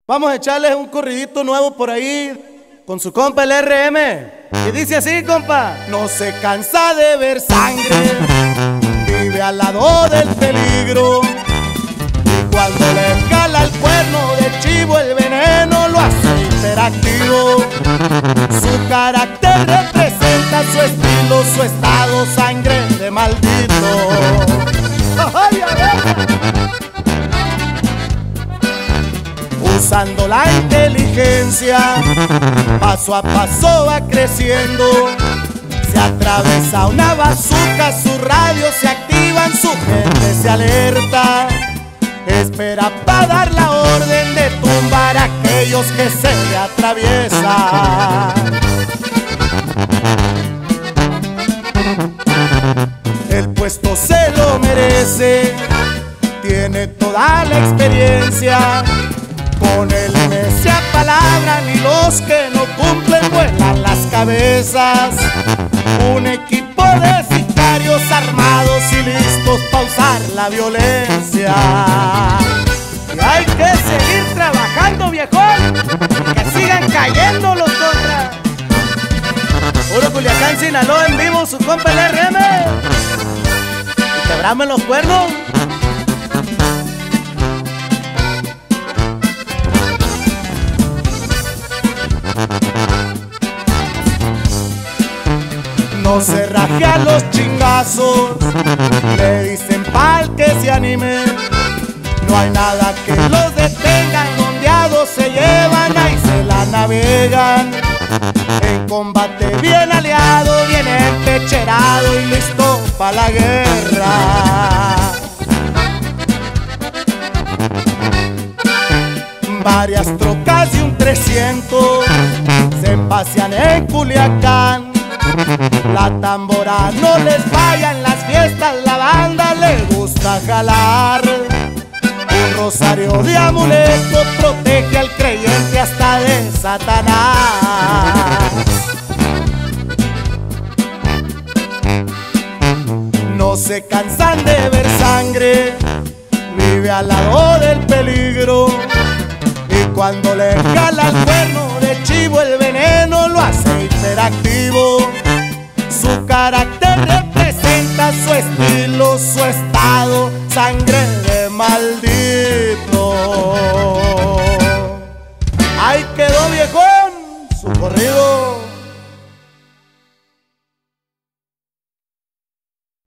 Vamos a echarles un corridito nuevo por ahí con su compa el RM. Y dice así, compa: no se cansa de ver sangre, vive al lado del peligro. Y cuando le cala el cuerno de chivo, el veneno lo hace hiperactivo. Su carácter representa su estilo, su estado, sangre de maldito. ¡Ay, a ver! Usando la inteligencia, paso a paso va creciendo. Se atraviesa una bazuca, sus radios se activan, su gente se alerta. Espera para dar la orden de tumbar a aquellos que se le atraviesan. El puesto se lo merece, tiene toda la experiencia. Con él no se apalabran y los que no cumplen vuelan las cabezas. Un equipo de sicarios armados y listos para usar la violencia. Y hay que seguir trabajando, viejón, que sigan cayendo los contras. Puro Culiacán, Sinaloa, en vivo, su compa el RM. Y quebrame los cuernos. No se raje a los chingazos, le dicen pa'l que se anime. No hay nada que los detenga, ondeados se llevan, ahí se la navegan. En combate bien aliado, bien empecherado y listo pa' la guerra. Varias trocas y un 300 se pasean en Culiacán. La tambora no les falla en las fiestas, la banda le gusta jalar. Un rosario de amuleto protege al creyente hasta de Satanás. No se cansan de ver sangre, vive al lado del peligro. Y cuando le jala el cuerno de chivo, el veneno lo hace hiperactivo. Su carácter representa su estilo, su estado, sangre